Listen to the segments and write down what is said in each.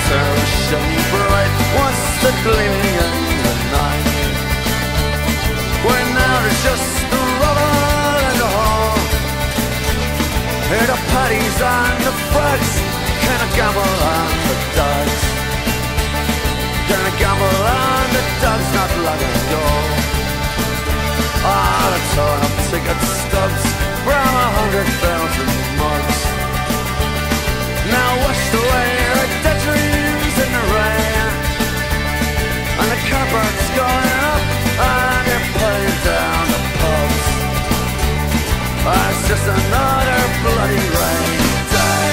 tractor shone bright once the gleaming in the night. Where now there's just the rubble and the haul. Here the paddies and the frogs kind of gamble on the dogs. Kind of gamble on the dogs not long ago. Ah, the torn up ticket stubs from 100,000 mugs. Now washed away like dead dreams in the rain. And the cupboard's going up and they're putting down the pubs. It's just another bloody rainy day.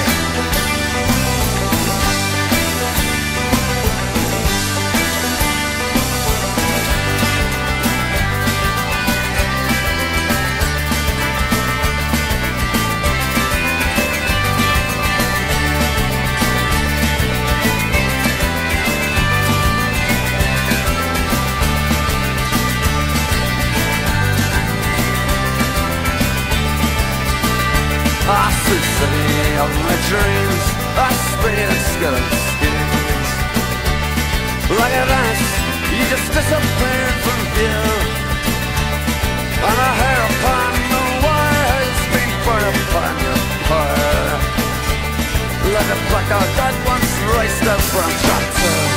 I see the city of my dreams, I spin and skeleton skins. Like a dance, you just disappeared from view. And the hair upon the wire has been burned upon your pyre. Like a black dog that once raced a brown tractor.